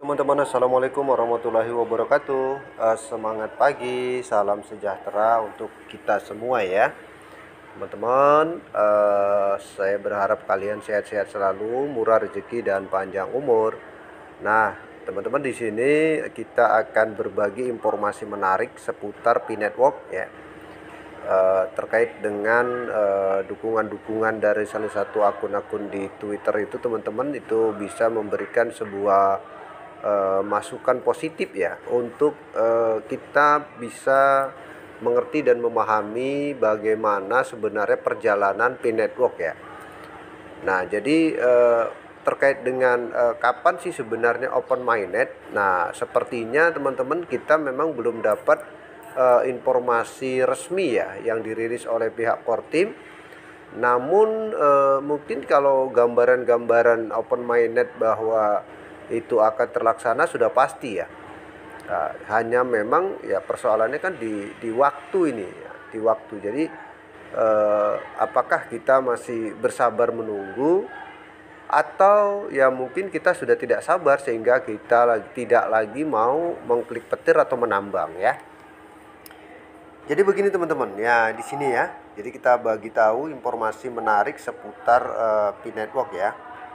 teman-teman, assalamualaikum warahmatullahi wabarakatuh. Semangat pagi, salam sejahtera untuk kita semua ya, teman-teman. Saya berharap kalian sehat-sehat selalu, murah rezeki dan panjang umur. Nah, teman-teman, di sini kita akan berbagi informasi menarik seputar P-Network ya. Terkait dengan dukungan-dukungan dari salah satu akun-akun di Twitter itu, teman-teman, itu bisa memberikan sebuah masukan positif ya untuk kita bisa mengerti dan memahami bagaimana sebenarnya perjalanan P-Network ya. Nah, jadi terkait dengan kapan sih sebenarnya open mainnet. Nah, sepertinya teman-teman kita memang belum dapat informasi resmi ya yang dirilis oleh pihak Kortim. Namun mungkin kalau gambaran-gambaran open mainnet bahwa itu akan terlaksana sudah pasti ya. Hanya memang ya persoalannya kan di waktu ini ya, di waktu. Jadi apakah kita masih bersabar menunggu, atau ya mungkin kita sudah tidak sabar sehingga kita tidak lagi mau mengklik petir atau menambang ya. Jadi begini teman-teman, ya di sini ya. Jadi kita bagi tahu informasi menarik seputar P-Network ya.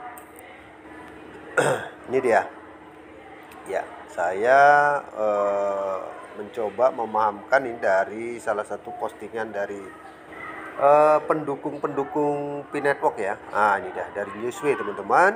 Ini dia. Ya, saya mencoba memahamkan ini dari salah satu postingan dari pendukung-pendukung P-Network ya. Nah, ini dah dari Newsway teman-teman.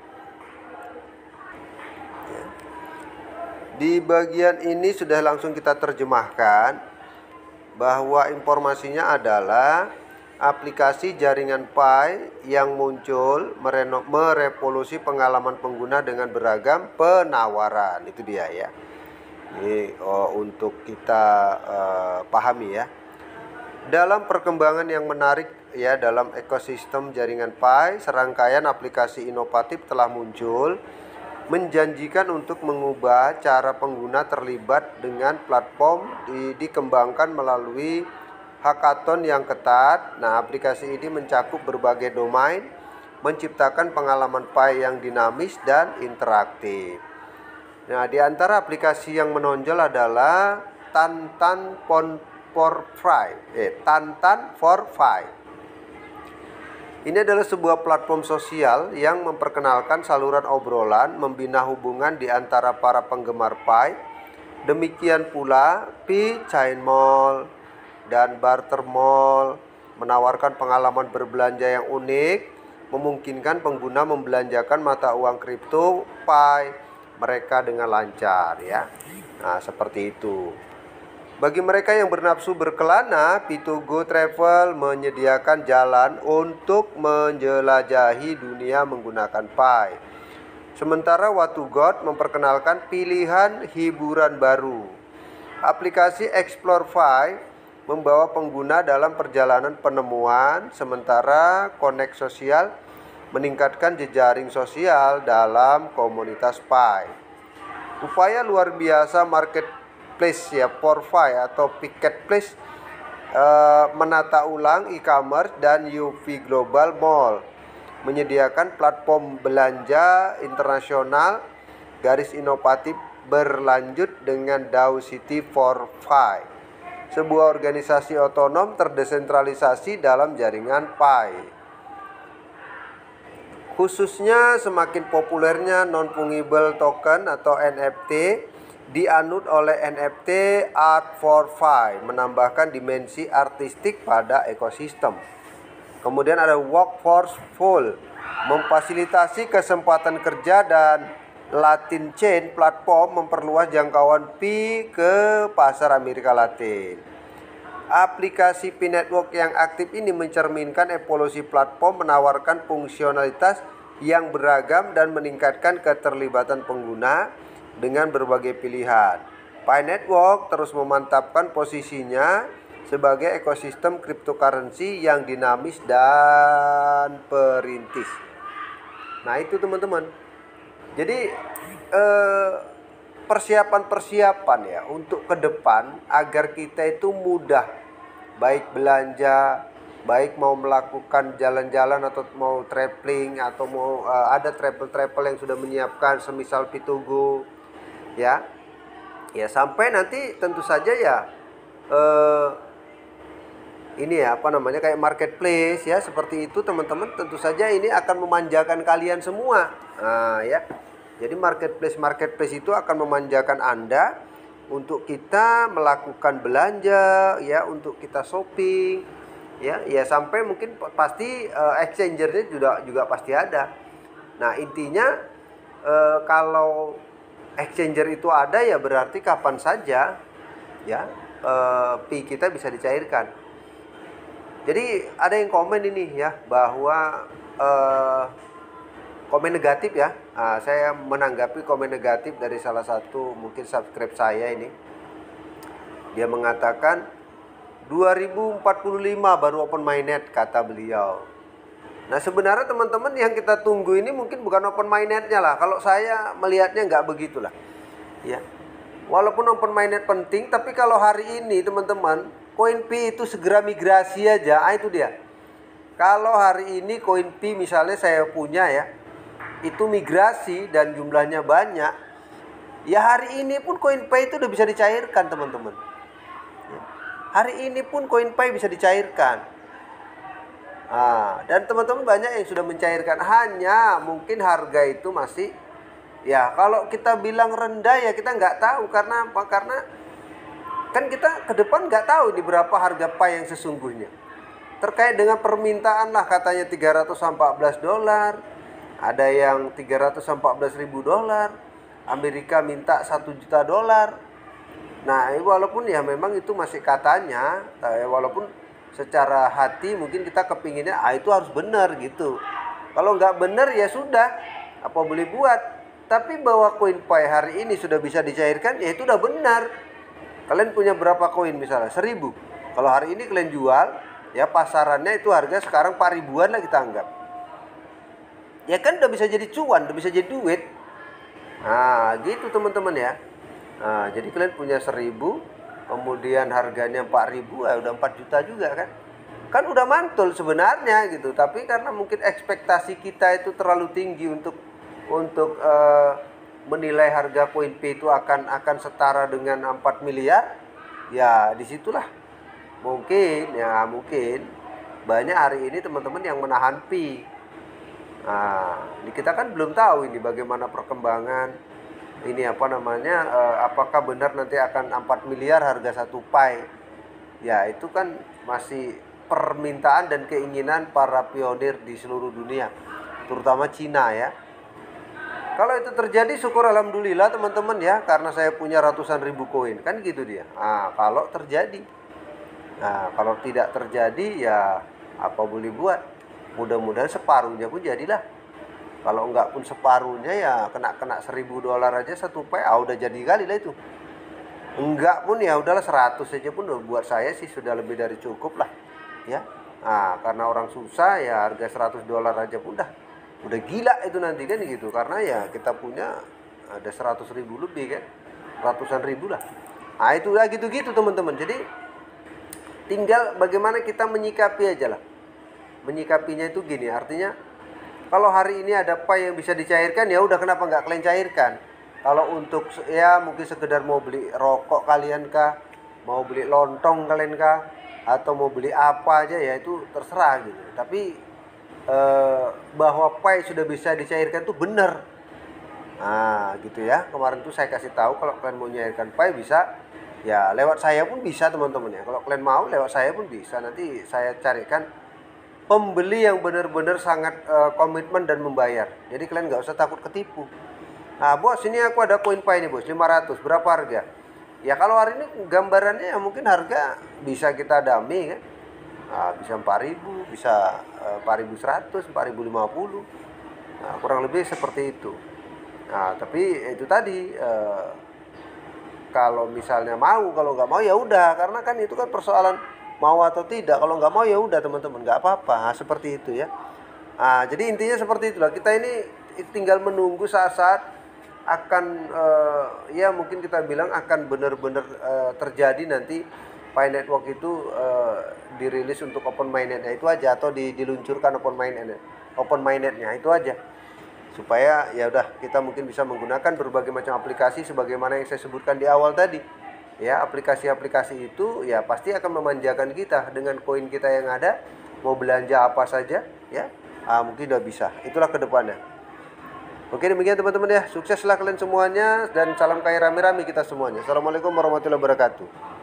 Ya. Di bagian ini sudah langsung kita terjemahkan bahwa informasinya adalah aplikasi jaringan Pi yang muncul merevolusi pengalaman pengguna dengan beragam penawaran. Itu dia ya. Ini untuk kita pahami ya. Dalam perkembangan yang menarik ya dalam ekosistem jaringan Pi, serangkaian aplikasi inovatif telah muncul menjanjikan untuk mengubah cara pengguna terlibat dengan platform dikembangkan melalui hackathon yang ketat. Nah, aplikasi ini mencakup berbagai domain, menciptakan pengalaman Pi yang dinamis dan interaktif. Nah, di antara aplikasi yang menonjol adalah Tantan for Pi. Ini adalah sebuah platform sosial yang memperkenalkan saluran obrolan, membina hubungan di antara para penggemar Pi. Demikian pula Pi Chain Mall dan Barter Mall menawarkan pengalaman berbelanja yang unik, memungkinkan pengguna membelanjakan mata uang kripto Pi mereka dengan lancar ya. Nah, seperti itu. Bagi mereka yang bernafsu berkelana, P2Go Travel menyediakan jalan untuk menjelajahi dunia menggunakan Pi. Sementara Watugot memperkenalkan pilihan hiburan baru. Aplikasi Explore Pi membawa pengguna dalam perjalanan penemuan, sementara Connect Sosial meningkatkan jejaring sosial dalam komunitas Pi. Upaya luar biasa marketplace ya Pi atau Marketplace menata ulang e-commerce dan UV Global Mall menyediakan platform belanja internasional garis inovatif berlanjut dengan DAO City for Pi, sebuah organisasi otonom terdesentralisasi dalam jaringan Pi. Khususnya semakin populernya non-fungible token atau NFT dianut oleh NFT Art for Pi, menambahkan dimensi artistik pada ekosistem. Kemudian ada Workforce Full, memfasilitasi kesempatan kerja, dan Latin Chain platform memperluas jangkauan Pi ke pasar Amerika Latin. Aplikasi P-Network yang aktif ini mencerminkan evolusi platform, menawarkan fungsionalitas yang beragam dan meningkatkan keterlibatan pengguna dengan berbagai pilihan. P-Network terus memantapkan posisinya sebagai ekosistem cryptocurrency yang dinamis dan perintis. Nah, itu teman-teman. Jadi persiapan ya untuk ke depan agar kita itu mudah baik belanja, baik mau melakukan jalan-jalan atau mau traveling atau mau ada travel yang sudah menyiapkan semisal Pitugo ya. Ya sampai nanti tentu saja ya ini ya apa namanya kayak marketplace ya, seperti itu teman-teman. Tentu saja ini akan memanjakan kalian semua. Nah ya, jadi marketplace itu akan memanjakan Anda untuk kita melakukan belanja ya, untuk kita shopping ya sampai mungkin pasti exchangernya juga pasti ada. Nah intinya kalau exchanger itu ada ya berarti kapan saja ya fee kita bisa dicairkan. Jadi ada yang komen ini ya bahwa komen negatif ya. Saya menanggapi komen negatif dari salah satu mungkin subscribe saya ini. Dia mengatakan 2045 baru open mainnet kata beliau. Nah sebenarnya teman-teman yang kita tunggu ini mungkin bukan open mainnetnya lah. Kalau saya melihatnya nggak begitulah ya. Walaupun open mainnet penting, tapi kalau hari ini teman-teman CoinP itu segera migrasi aja. Itu dia. Kalau hari ini CoinP misalnya saya punya ya, itu migrasi dan jumlahnya banyak, ya hari ini pun CoinPay itu udah bisa dicairkan teman-teman. Hari ini pun CoinPay bisa dicairkan. Dan teman-teman banyak yang sudah mencairkan. Hanya mungkin harga itu masih ya kalau kita bilang rendah ya kita nggak tahu. Karena apa? Karena kan kita ke depan nggak tahu di berapa harga Pi yang sesungguhnya. Terkait dengan permintaan lah katanya $314. Ada yang $314.000. Amerika minta $1 juta. Nah, walaupun ya memang itu masih katanya, walaupun secara hati mungkin kita kepinginnya itu harus benar gitu. Kalau nggak benar ya sudah, apa boleh buat. Tapi bahwa koin Pi hari ini sudah bisa dicairkan, ya itu udah benar. Kalian punya berapa koin misalnya? 1000. Kalau hari ini kalian jual, ya pasarannya itu harga sekarang 4.000-an lah kita anggap. Ya kan udah bisa jadi cuan, udah bisa jadi duit. Nah, gitu teman-teman ya. Nah, jadi kalian punya 1000, kemudian harganya 4.000, ya udah 4 juta juga kan. Kan udah mantul sebenarnya gitu, tapi karena mungkin ekspektasi kita itu terlalu tinggi untuk menilai harga koin P itu akan setara dengan 4 miliar. Ya, disitulah mungkin banyak hari ini teman-teman yang menahan P. Nah, kita kan belum tahu ini bagaimana perkembangan ini apa namanya, apakah benar nanti akan 4 miliar harga 1 Pi. Ya itu kan masih permintaan dan keinginan para pionir di seluruh dunia, terutama Cina ya. Kalau itu terjadi syukur alhamdulillah teman-teman ya, karena saya punya ratusan ribu koin kan gitu dia. Kalau terjadi, kalau tidak terjadi ya apa boleh buat. Mudah-mudahan separuhnya pun jadilah. Kalau enggak pun separuhnya ya kena $1.000 aja 1 Pi, udah jadi kali lah itu. Enggak pun ya udahlah 100 aja pun buat saya sih sudah lebih dari cukup lah ya. Karena orang susah ya harga $100 aja pun udah gila itu nanti kan gitu. Karena ya kita punya ada 100.000 lebih kan, ratusan ribu lah. Itu lah gitu-gitu teman-teman. Jadi tinggal bagaimana kita menyikapi aja lah. Menyikapinya itu gini, artinya kalau hari ini ada Pi yang bisa dicairkan ya udah, kenapa nggak kalian cairkan? Kalau untuk ya mungkin sekedar mau beli rokok kalian kah, mau beli lontong kalian kah, atau mau beli apa aja ya itu terserah gitu. Tapi bahwa Pi sudah bisa dicairkan itu benar. Gitu ya. Kemarin tuh saya kasih tahu kalau kalian mau mencairkan Pi bisa ya lewat saya pun bisa teman-teman ya. Kalau kalian mau lewat saya pun bisa. Nanti saya carikan pembeli yang benar-benar sangat komitmen dan membayar. Jadi kalian nggak usah takut ketipu. Bos, ini aku ada koin Pi ini bos, 500. Berapa harga? Ya kalau hari ini gambarannya ya mungkin harga bisa kita dami kan. Bisa 4.000, bisa 4.100, 4.050. Kurang lebih seperti itu. Tapi itu tadi kalau misalnya mau, kalau nggak mau ya udah, karena kan itu kan persoalan mau atau tidak. Kalau nggak mau ya udah teman-teman, nggak apa-apa. Seperti itu ya. Jadi intinya seperti itulah. Kita ini tinggal menunggu saat-saat akan ya mungkin kita bilang akan benar-benar terjadi nanti Pi Network itu dirilis untuk open mainnetnya itu aja, atau diluncurkan open mainnetnya itu aja, supaya ya udah kita mungkin bisa menggunakan berbagai macam aplikasi sebagaimana yang saya sebutkan di awal tadi. Ya, aplikasi-aplikasi itu ya pasti akan memanjakan kita dengan koin kita yang ada, mau belanja apa saja ya. Mungkin udah bisa. Itulah kedepannya. Oke, demikian teman-teman ya. Sukseslah kalian semuanya dan salam kaya rame-rame kita semuanya. Assalamualaikum warahmatullahi wabarakatuh.